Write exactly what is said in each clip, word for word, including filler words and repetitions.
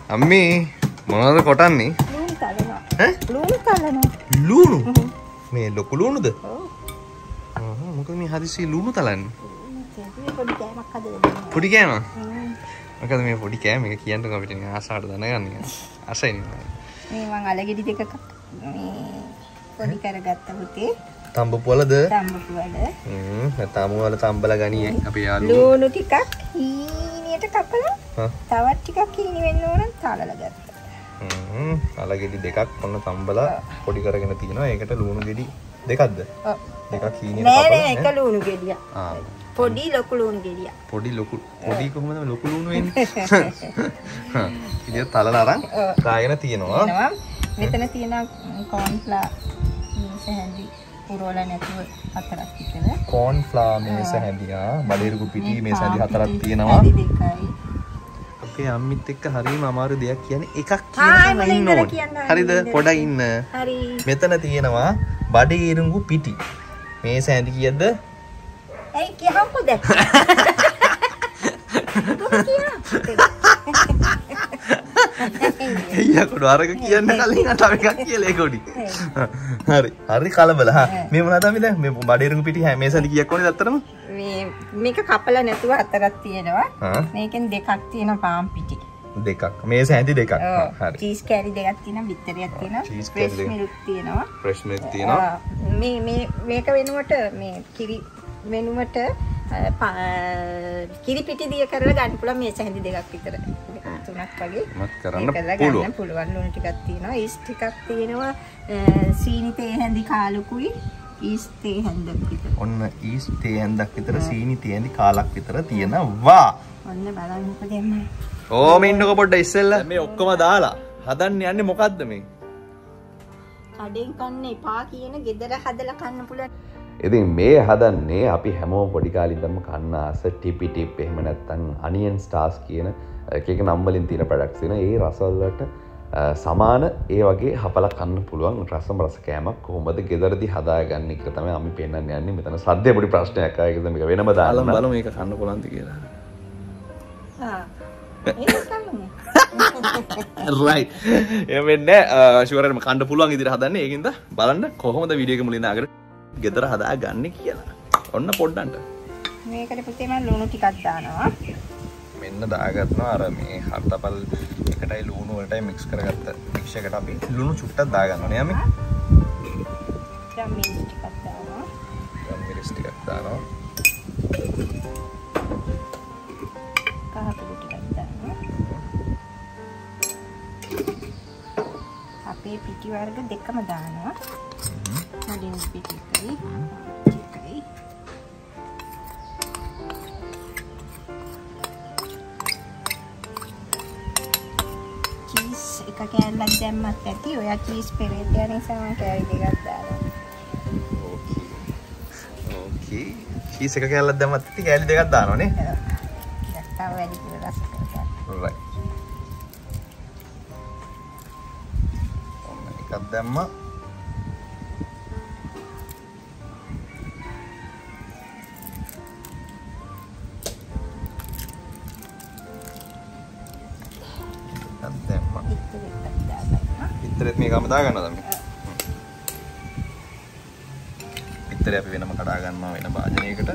අම්මේ මොනවද කොටන්නේ? ලුණු තලනවා. ඈ? ලුණු තලනවා. ලුණු? මේ ලොකු ලුණුද? ඔව්. ආහ් මොකද මේ හදිසියෙ ලුණු තලන්නේ? මේ පොඩි කෑමක් හදලා පොඩි කෑම? දෙන්න. මොකද මේ පොඩි කෑම එක කියන්නකෝ අපිට නිකන් ආසාවට දැනගන්න. ආසයිනේ. මේ මං අලගෙඩි දෙකක් මේ පොඩි කරගත්ත පුතේ. තඹපු වලද? තඹපු වල. හ්ම් තඹු වල තඹලා ගනියේ අපි යාළුවෝ. ලුණු ටිකක් හීනියට කපලා. හා. තවත් ටිකක් හීනි වෙන්න ඕන තාලලා ගත්තා. හ්ම් අලගෙඩි දෙකක් ඔන්න තඹලා පොඩි කරගෙන තිනවා. ඒකට ලුණු ගෙඩි දෙකක්ද? ඔව්. දෙකක් හීනියට නෑ කපලා. නෑ එක ලුණු ගෙඩියක්. ආ. පොඩි ලොකු ලුණු ගෙඩියක්. පොඩි ලොකු පොඩි කොහොමද ලොකු ලුණු වෙන්නේ? හා. ඉතින් තලලා අරන් දාගෙන තියනවා. එනවා. මෙතන තියෙන කෝන්ෆ්ලා සැහැඳි පුරවලා නැතුව හතරක් විතර. කෝන්ෆ්ලා මේස හැදියා බඩේරුකු පිටි මේස හැදි හතරක් තියෙනවා. හැදි දෙකයි. අපේ අම්මිත් එක්ක හරිම අමාරු දෙයක් කියන්නේ එකක් ආ, කියනවා මම ඉන්න ඉඳලා ඕනේ. කියන්න හරිද? පොඩක් ඉන්න. හරි. මෙතන තියෙනවා බඩේරුකු පිටි. මේස හැදි කීයද? ඇයි කියහම්කෝ දැක්ක? එయ్యා කොට අරක කියන්න කලින් අට එකක් කියලා ඒ කොඩි. හරි. හරි කලබල. හා මේ මොනවද අපි දැන් මේ බඩේරුකු පිටි හැම මේස හැදි කීයක් ඕනේද අත්තරම? මේ මේක කපලා නැතුව හතරක් තියෙනවා. හා මේකෙන් දෙකක් තියෙනවා පාන් පිටි. දෙකක්. මේස හැදි දෙකක්. හරි. චීස් කෑලි දෙකක් තියෙනවා, බිත්තරයක් තියෙනවා, චීස් කෑලි ෆ්‍රෙෂ් දෙකක්. මිල්ක් තියෙනවා. ෆ්‍රෙෂ් මිල්ක් තියෙනවා. මේ මේ මේක වෙනුවට මේ කිරි වෙනුවට කිරි පිටි දිය කරලා ගන්න පුළුවන් මේස හැඳි දෙකක් විතර. තුනක් වගේ. මත් කරන්න කරලා පුළුවන්. ගන්න පුළුවන්. ලුණු ටිකක් තියෙනවා, ඊස් ටිකක් තියෙනවා, සීනි තේ හැඳි කාලුකුයි, ඊස් තේ හැඳක් විතර. ඔන්න ඊස් තේ හැන්දක් විතර සීනි තේ හැන්දි කාලක් විතර තියෙනවා. ඔන්න බලන්නකෝ දෙන්න. ඕම ඉන්නකො පොඩ්ඩ ඉස්සෙල්ලා. මේ ඔක්කොම දාලා හදන්න යන්නේ මොකද්ද මේ? කඩෙන් කන්න එපා කියන ගෙදර හදලා කන්න පුළුවන්. ඉතින් මේ හදන්නේ අපි හැමෝම පොඩි කාලේ ඉඳන්ම කන්න ආස ටිපි ටිප් එහෙම නැත්නම් අනියන් ස්ටාර්ස් කියන එක එක නම් වලින් තියෙන ප්‍රොඩක්ට්ස් වෙන ඒ රසවල වලට සමාන ඒ වගේ හපලා කන්න පුළුවන් රසම රස කෑමක් කොහොමද ගෙදරදී හදාගන්නේ කියලා තමයි අපි පෙන්නන්න යන්නේ. මෙතන සද්දේ පොඩි ප්‍රශ්නයක් ආවා. ඒකද මේක වෙනම දාන්න. බලමු බලමු මේක කන්න පුළුවන්ද කියලා. ආ. ඒක කන්නේ. රයිට්. එහෙම වෙන්නේ ෂුවර්ම කන්න පුළුවන් ඉදිරිය හදන්නේ. ඒකින්ද බලන්න කොහොමද වීඩියෝ එක මුලින් දාගෙන ගෙදර හදාගන්නේ කියලා. ඔන්න පොඩ්ඩන්ට. මේකට පුතේ මම ලුණු ටිකක් දානවා. මෙන්න දාගන්නවා අර මේ හර්තපල් එකටයි ලුණු වලටයි මික්ස් කරගත්ත මික්ස් එකට අපි ලුණු චුට්ටක් දාගන්නවා නේ අපි. දැන් මිරිස් ටිකක් දානවා. දැන් මිරිස් ටිකක් දානවා. කහපොඩි ටිකක් දානවා. අපේ පිටි වර්ග දෙකම දානවා. මඩින් පිටි එකයි. එකයි. චීස් එක කෑල්ලක් දැම්මත් ඇති. ඔයා චීස් පෙරේත යන නිසා මම කෑලි දෙකක් දානවා. ඕකේ. ඕකේ. චීස් එක කෑල්ලක් දැම්මත් ඇති කෑලි දෙකක් දානවා නේ. ටිකක් තව වැඩි කියලා රස කරගන්න. රයිට්. ඔන්න එකක් දැම්මා. පිටරෙත් මේකම දාගන්නවද අපි? පිටරේ අපි වෙනම කඩා ගන්නවා වෙන භාජනයකට.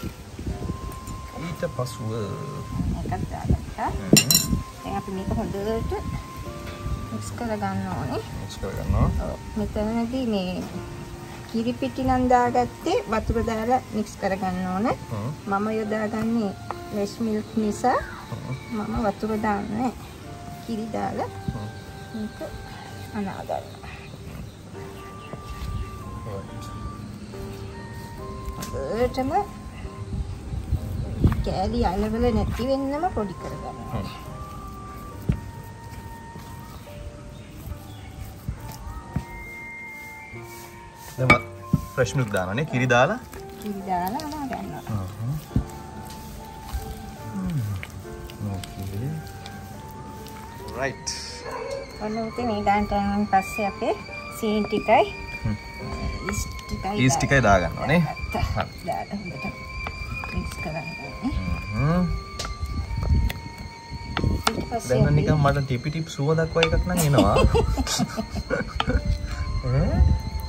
ඊට පසුව එකක් දාගත්තා. දැන් අපි මේක හොඳට මික්ස් කරගන්න ඕනේ. මික්ස් කරගන්නවා. ඔව්. මෙතනදී මේ කිරි පිටි නම් දාගත්තේ වතුර දාලා මික්ස් කරගන්න ඕනේ. මම යොදාගන්නේ ෆ්‍රෙෂ් මිල්ක් නිසා මම වතුර දාන්නේ කිරි දාලා මේක අනා ගන්නවා. ඒකම කෑලි අලවල නැති වෙන්නම පොඩි කරගන්නවා. දැන් ෆ්‍රෙෂ් මිල්ක් දානනේ කිරි දාලා කිරි දාලා අනා ගන්නවා. ඕකේ. රයිට්. ඔන්න උතේ මේ දාන්න යන පස්සේ අපේ සීනි ටිකයි ඊස් ටිකයි ඊස් ටිකයි දාගන්නවා නේ. හරි. දාලා හොඳට මික්ස් කරගන්න ඕනේ. හ්ම්. පස්සේ දැන් නිකන් මට ටිපි ටිප් සුව දක්වා එකක් නම් එනවා. ඈ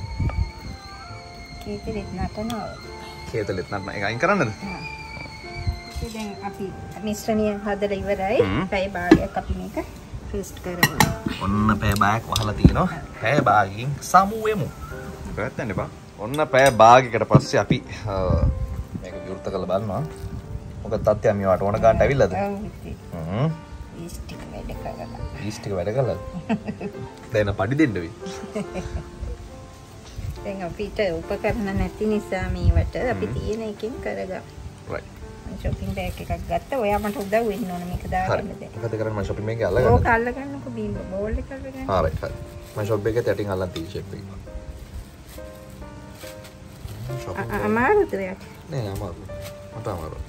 කේතලෙත් නටනවා. කේතලෙත් නටන එක අයින් කරන්නද? හා. ඉතින් දැන් අපි මිශ්‍රණය හදලා ඉවරයි. පැය භාගයක් අපි මේක ෆ්‍රීස්ට් කරනවා. ඔන්න පැය භාගයක් වහලා තිනවා. පැය භාගකින් සමුවෙමු. කරත් යන්න බා. ඔන්න පැය භාගයකට පස්සේ අපි මේක විවෘත කරලා බලනවා. මොකද තත්ත්වය මේවට ඕන ගන්නට ඇවිල්ලාද? ඔව් ඉතින්. හ්ම්. ඊස්ට් ටික වැඩ කරලා. ඊස්ට් ටික වැඩ කළාද? දැන් පඩි දෙන්න වෙයි. දැන් අපිට උපකරණ නැති නිසා මේවට අපි තියෙන එකෙන් කරගමු. right. මම shopping bag එකක් ගත්තා. ඔයා මට උදව් වෙන්න ඕන මේක දාගන්න දැන්. මොකද කරන්නේ මම shopping bag එක අල්ලගන්න. ඕක අල්ලගන්නකො බීම බෝල් එක අල්ලගන්න. හා right හරි. මම shop එකේ යටින් අල්ලන් තියෙන shape එක. අමාරුද ඔයාට? නෑ අමාරු. මට අමාරු.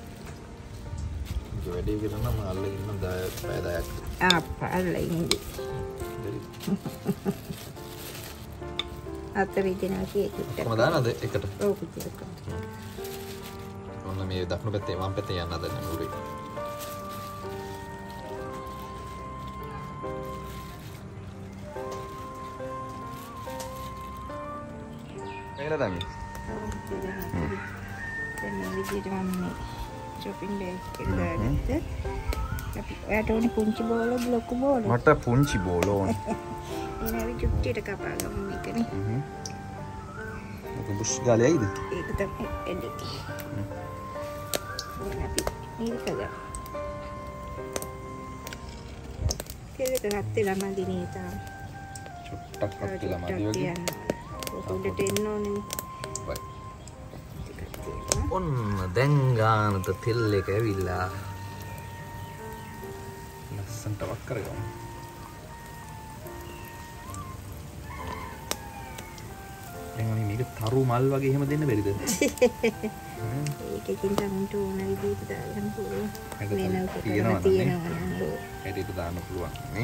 ඒක වැඩි කියලා නම් අල්ලගෙන ඉන්න පැය දහයක්. ආප්පා අල්ලලා ඉන්නේ. අත විදිනා කීයකට. කොහමද දානද එකට? ඔව් කිච්චරක. ඔන්න මේ දකුණු පැත්තේ වම් පැත්තේ යන්න හදන්නේ මුරුයි. මේලා දැම්මේ. දැන් මේ විදිහට මම මේ shopping bag එක දාගත්තා. අපි ඔයාට ඕනේ පුංචි බෝල ලොකු බෝල. මට පුංචි බෝල ඕනේ. එනවා චුට්ටියට කපා ගමු මේකනේ. හ්ම්. මොක බුෂ් ගාලේ ඇයිද? ඒක තමයි එන්නේ. ඕන අපි මේක ගා. කෙලෙක ගත්තේ ළමයි නේ තාම. චුට්ටක් අත්තිලා මදි වගේ. ඔක උඩට එන්න ඕනේ. right. ඔන්න දැන් ගානට තෙල් එක ඇවිල්ලා. ලස්සනට වක් කරගමු. දැන් අපි මේක තරු මල් වගේ එහෙම දෙන්න බැරිද? ඒකකින් තමයි ඕන විදිහට දාගන්න පුළුවන්. මේක වෙන තියෙනවා උපකරණ තියෙනවා නේද? එඩිට දාන්න පුළුවන් නේ.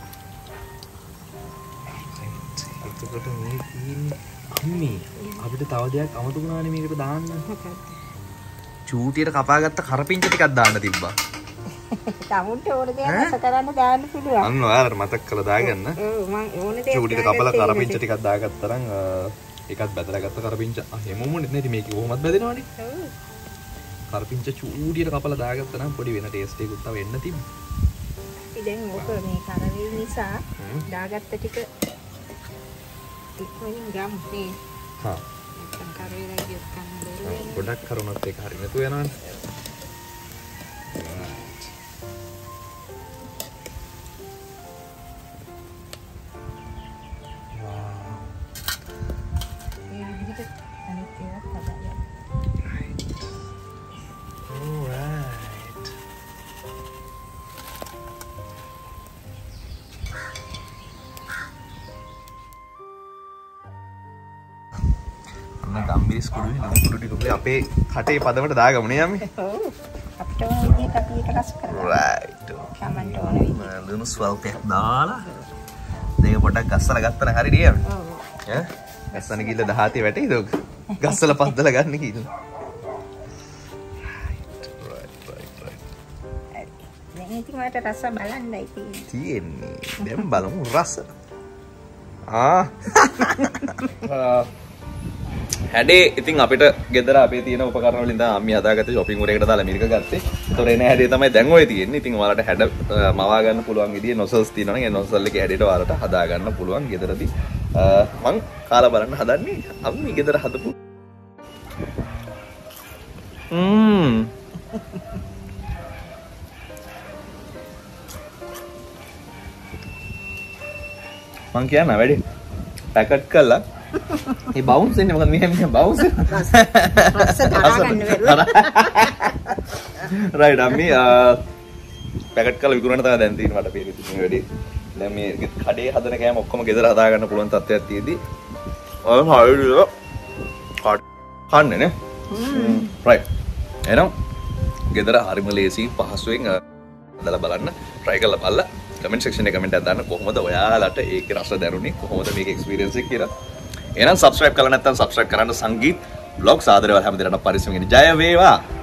එතකොට මේ තියෙන්නේ අම්මේ අපිට තව දෙයක් අමතක වුණානේ මේකට දාන්න. මොකක්ද? චූටියට කපාගත්ත කරපිංච ටිකක් දාන්න තිබ්බා. තමුන්ට ඕන දෙයක් රස කරන්න දාන්න පුළුවන්. අන්න ඔයාලට මතක් කරලා දාගන්න. ඔව් මම ඕන දෙයක් චූටියට කපලා කරපිංච ටිකක් දාගත්තා නම් ඒකත් බැදලා ගත්ත කරපිංච ආ හැමෝම නෙත් මේක කොහොමද බැදෙනවනේ. ඔව්. කරපිංච චූටියට කපලා දාගත්තා නම් පොඩි වෙන ටේස්ට් එකකුත් තව එන්න තිබ්බා. ඉතින් ඕක මේ කරවිල් නිසා දාගත්ත ටික ඉක්මනින් ගම් නේ. හා. නැත්නම් කරවිලයි ගියත් කන්න බැහැ. ගොඩක් කරුණොත් ඒක හරි නැතු වෙනවනේ. ඒ විදිහට අනිත් ඒවාත් හදාගන්න. Alright. අන්න ගම්බිරිස් කුඩුවේ නම් කුඩු ටික අපේ අපේ කටේ පදමට දාගමු නේ යන්නේ. ඔව්. අපිට ඕන විදිහට අපි ඒක රස කරගන්න. right. කමන්ට ඕන විදිහට. මම දුනු ස්වල්පයක් දාලා දෙක පොඩක් ගස්සලා ගත්තා නම් හරි නේ යන්නේ. ඔව්. ඈ ගස්සන කිල්ල දහතේ වැටේද ඔක? ගස්සලා පද්දලා ගන්න කිල්ල. right right right. දැන් ඉතින් මට රස බලන්නයි තියෙන්නේ. තියෙන්නේ. දැන් බලමු රස. ආ. හැඩේ ඉතින් අපිට ගෙදර අපේ තියෙන උපකරණ වලින් තමයි අම්මි හදාගත්තේ shopping උරේකට දාලා මිරික ගත්තේ. ඒතොර එන හැඩේ තමයි දැන් ඔය තියෙන්නේ. ඉතින් ඔයාලට හැඩ මවා ගන්න පුළුවන් විදිහේ නොසල්ස් තියෙනවා නම් ඒ නොසල් එකේ හැඩේට ඔයාලට හදා ගන්න පුළුවන් ගෙදරදී. මං කාලා බලන්න හදන්නේ අම්මි ගෙදර හදපු. ම්ම්. මං කියන්න වැඩි. පැකට් කළා ඒ බවුන්ස් එන්නේ මොකද මෙහෙම මෙහෙම බවුන්ස් රස දරා ගන්න බැරුව. රයිට් අම්මි පැකට් කරලා විකුණන්න තමයි දැන් තියෙන මට පේන්නේ මේ වැඩි. දැන් මේ කඩේ හදන කෑම ඔක්කොම ගෙදර හදා ගන්න පුළුවන් තත්ත්වයක් තියෙදි. ඔය හරියට කඩ කන්නේ නේ. හ්ම්. රයිට්. එහෙනම් ගෙදර හරිම ලේසි පහසුවෙන් හදලා බලන්න try කරලා බලලා comment section එකේ comment එකක් දාන්න කොහොමද ඔයාලට ඒකේ රස දැනුනේ කොහොමද මේක experience එක කියලා. එහෙනම් subscribe කරලා නැත්නම් subscribe කරන්න සංගීත් vlogs ආදරේවල් හැමදේටම පරිස්සමෙන් ජය වේවා.